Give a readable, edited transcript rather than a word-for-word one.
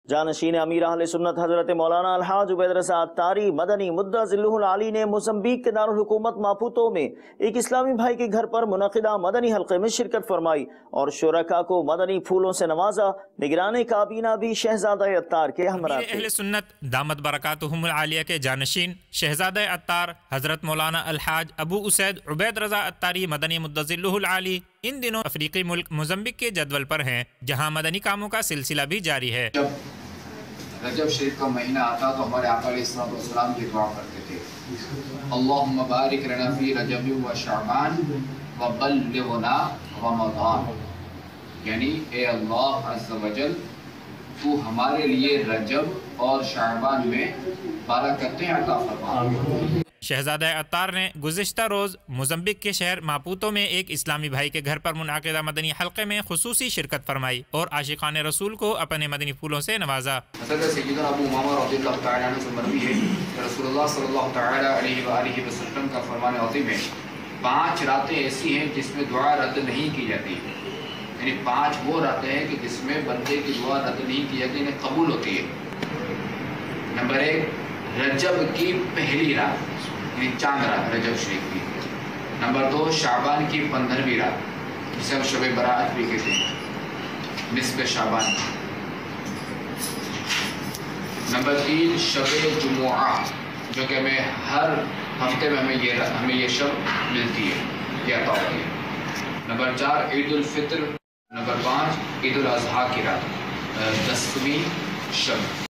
جانشین امیرahlesunat حضرت مولانا الحاج جنید رضا attari مدنی مدعا ذلہ العالی نے موزمبیق کے دارالحکومت ماپوتو میں ایک اسلامی بھائی کے گھر پر منعقدہ مدنی حلقے میں شرکت فرمائی اور شرکاء کو مدنی پھولوں سے نوازا۔ نگران کابینہ بھی شہزادہ اتار کے ہمراہ تھے۔ اہل سنت دامت برکاتہم العالیہ کے جانشین شہزادہ اتار حضرت مولانا الحاج ابو اسید جنید رضا attari مدنی مدعا ذلہ العالی ان دنوں افریقی ملک موزمبیق کے جدول پر ہیں، جہاں مدنی کاموں کا سلسلہ بھی جاری ہے۔ رجب شریف کا مہینہ آتا تو ہمارے آقا علیہ السلام کی دعا کرتے تھے، اللہم بارک لنا فی رجب و شعبان و بلغنا رمضان، یعنی اے اللہ عز و جل تو ہمارے لیے رجب اور شعبان میں برکتیں عطا فرما۔ شہزادہ اتار نے گزشتہ روز موزمبیق کے شہر ماپوتو میں ایک اسلامی بھائی کے گھر پر منعقدہ مدنی حلقے میں خصوصی شرکت فرمائی اور عاشقان رسول کو اپنے مدنی پھولوں سے نوازا۔ حضرت سیدنا ابو امامہ رضی اللہ تعالیٰ عنہ سے مروی ہے کہ رسول اللہ صلی اللہ تعالیٰ علیہ وآلہ وسلم کا فرمان عظیم ہے، 5 راتیں ایسی ہیں جس میں دعا رد نہیں کی جاتی، یعنی 5 وہ راتیں ہیں کہ جس میں بندے کی دعا رد نہیں کی جاتی، یعنی قبول ہوتی ہے۔ نمبر 1 رجب کی پہلی رات، یعنی چاند رات رجب شریف کی۔ نمبر 2 شعبان کی 15ویں رات، جسے ہم شب برات بھی کہتے ہیں، نصف شعبان۔ نمبر 3 شب جمعہ، جو کہ ہمیں ہر ہفتے میں ہمیں یہ شب ملتی ہے، یہ عطا ہوتی ہے۔ نمبر 4 عید الفطر۔ نمبر 5 عید الاضحیٰ کی رات، 10ویں شب۔